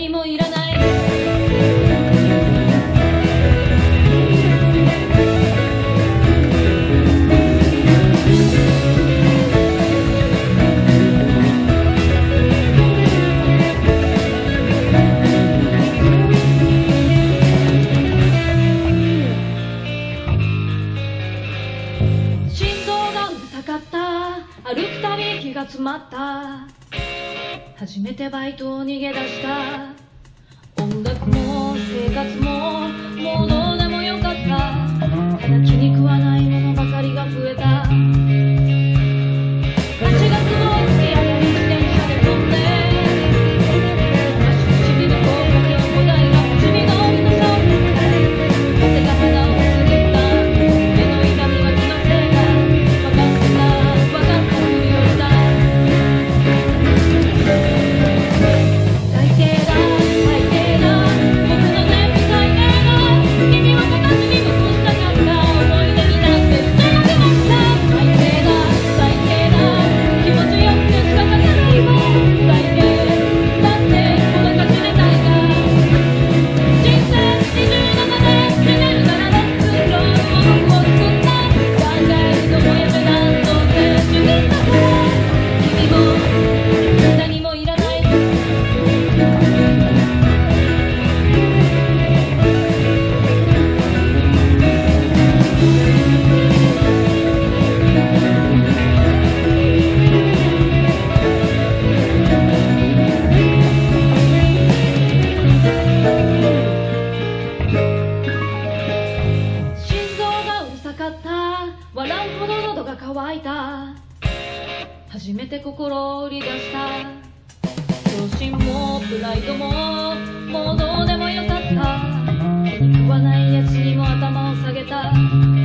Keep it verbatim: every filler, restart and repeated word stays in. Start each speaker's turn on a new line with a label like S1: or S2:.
S1: 何もいらない。心臓がうるさかった、歩くたび気が詰まった、初めてバイトを逃げ出した。音楽も生活ももうどうでもよかった。ただ気に食わないものばかりが増えた。はちがつを突き上がり自転車で飛んで、足唇の高架橋古代が君の太さを見つけ、風が肌をすりった目の痛みは気のせいだ。分かった分かったふりをした。最低だ最低だ僕の全部最低だ。君は形に残したかった思い出になって捨てられました。最低だ最低だ気持ちよくて仕方がないわ。最低だってこの勝ちでたいが人生にじゅうななねん死ねるならレッツロールを僕を作った。考えるのもやめなんとって主義だから君も何もいらない。心臓がうるさかった、笑うほど喉が渇いた、初めて心を売り出した。良心もプライドももうどうでもよかった。気に食わないやつにも頭を下げた。